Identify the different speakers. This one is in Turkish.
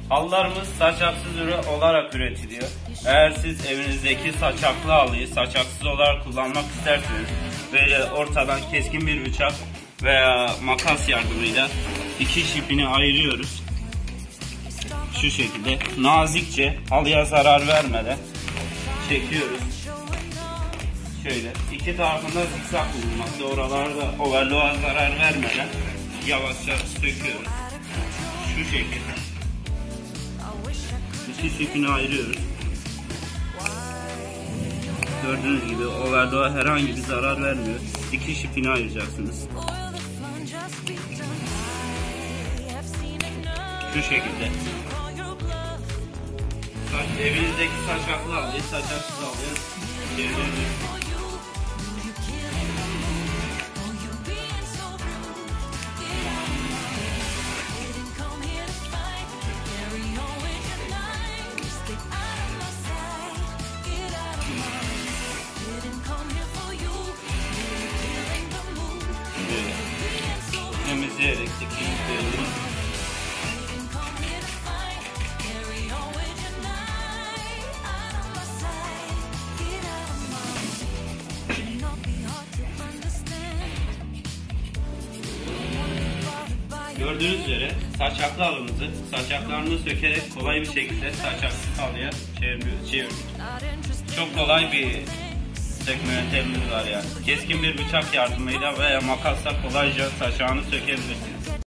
Speaker 1: Halılarımız saçaksız ürün olarak üretiliyor. Eğer siz evinizdeki saçaklı halıyı saçaksız olarak kullanmak isterseniz böyle ortadan keskin bir bıçak veya makas yardımıyla iki ipini ayırıyoruz. Şu şekilde nazikçe halıya zarar vermeden çekiyoruz. Şöyle iki tarafında zikzak bulunmakta. Oralarda overlock'a zarar vermeden yavaşça söküyoruz. Şu şekilde. İki ipini ayırıyoruz. Gördüğünüz gibi overlock'a herhangi bir zarar vermiyor. İki ipini ayıracaksınız. Şu şekilde. Evinizdeki saçaklı halıyı saçaksız halıya çeviriyoruz. Temizleyerek dikişliyoruz. Gördüğünüz üzere saçaklı halımızı saçaklarını sökerek kolay bir şekilde saçaksız halıya çevirdik. Çok kolay bir sökme yöntemimiz var yani. Keskin bir bıçak yardımıyla veya makasla kolayca saçağını sökebilirsiniz.